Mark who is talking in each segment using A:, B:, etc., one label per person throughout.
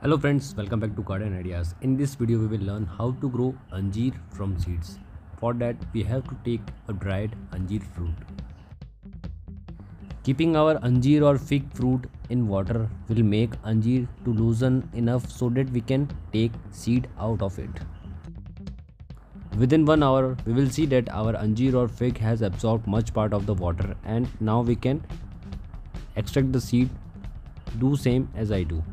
A: Hello friends, welcome back to Garden Ideas. In this video we will learn how to grow anjeer from seeds. For that we have to take a dried anjeer fruit. Keeping our anjeer or fig fruit in water will make anjeer to loosen enough so that we can take seed out of it. Within 1 hour we will see that our anjeer or fig has absorbed much part of the water, and now we can extract the seed. Do same as I do.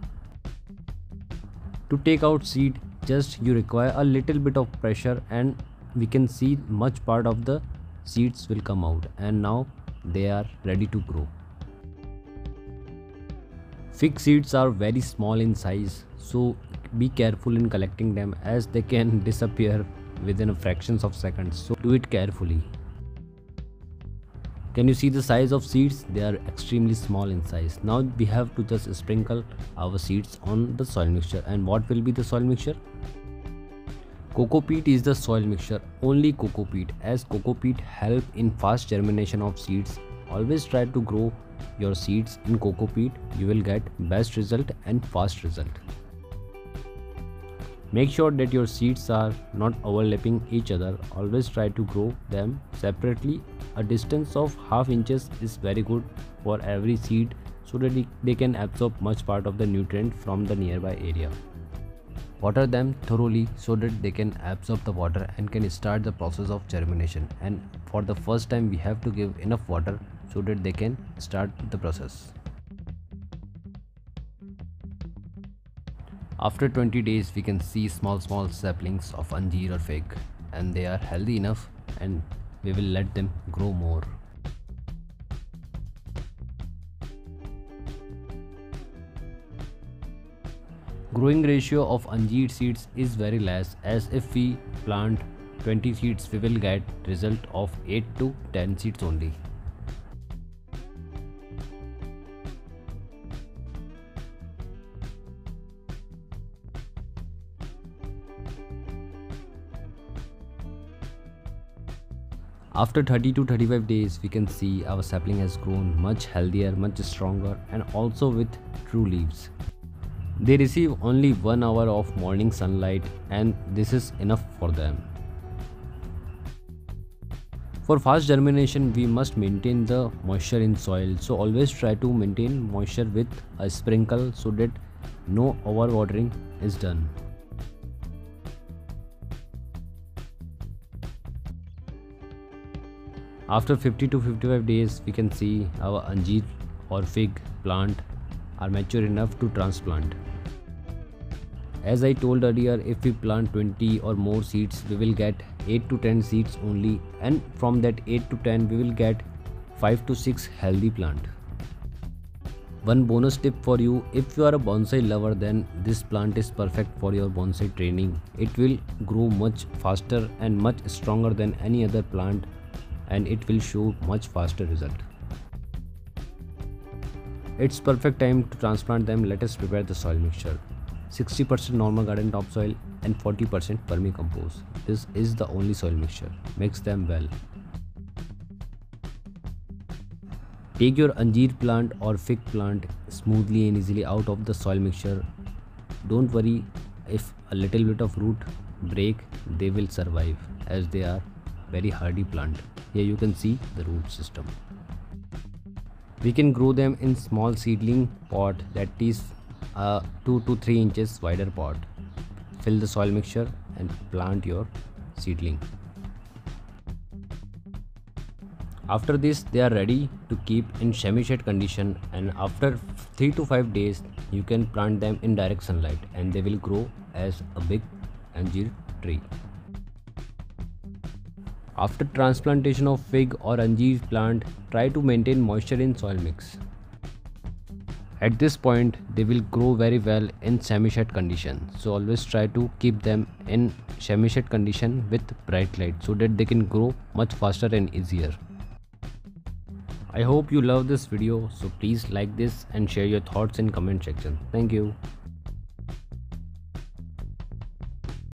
A: To take out seed, just you require a little bit of pressure and we can see much part of the seeds will come out, and now they are ready to grow. Fig seeds are very small in size, so be careful in collecting them as they can disappear within a fractions of seconds, so do it carefully. Can you see the size of seeds? They are extremely small in size. Now we have to just sprinkle our seeds on the soil mixture. And what will be the soil mixture? Coco peat is the soil mixture, only coco peat, as coco peat help in fast germination of seeds. Always try to grow your seeds in coco peat. You will get best result and fast result. Make sure that your seeds are not overlapping each other. Always try to grow them separately. A distance of ½ inch is very good for every seed so that they can absorb much part of the nutrient from the nearby area. Water them thoroughly so that they can absorb the water and can start the process of germination. And for the first time we have to give enough water so that they can start the process. After 20 days we can see small saplings of anjeer or fig, and they are healthy enough and we will let them grow more. Growing ratio of anjeer seeds is very less, as if we plant 20 seeds we will get result of 8 to 10 seeds only. After 30 to 35 days we can see our sapling has grown much healthier, much stronger, and also with true leaves. They receive only 1 hour of morning sunlight, and this is enough for them. For fast germination we must maintain the moisture in soil, so always try to maintain moisture with a sprinkle so that no overwatering is done. After 50 to 55 days we can see our anjeer or fig plant are mature enough to transplant. As I told earlier, if we plant 20 or more seeds we will get 8 to 10 seeds only, and from that 8 to 10 we will get 5 to 6 healthy plant. One bonus tip for you: if you are a bonsai lover, then this plant is perfect for your bonsai training. It will grow much faster and much stronger than any other plant, and it will show much faster result. It's perfect time to transplant them. Let us prepare the soil mixture. 60% normal garden topsoil and 40% vermicompost. This is the only soil mixture. Mix them well. Take your anjeer plant or fig plant smoothly and easily out of the soil mixture. Don't worry if a little bit of root break, they will survive as they are very hardy plant. Here you can see the root system. We can grow them in small seedling pot, that is a 2 to 3 inches wider pot. Fill the soil mixture and plant your seedling. After this they are ready to keep in semi-shade condition, and after 3 to 5 days you can plant them in direct sunlight and they will grow as a big anjeer tree. After transplantation of fig or anjeer plant, try to maintain moisture in soil mix. At this point they will grow very well in semi-shade condition, so always try to keep them in semi-shade condition with bright light so that they can grow much faster and easier. I hope you love this video, so please like this and share your thoughts in comment section. Thank you.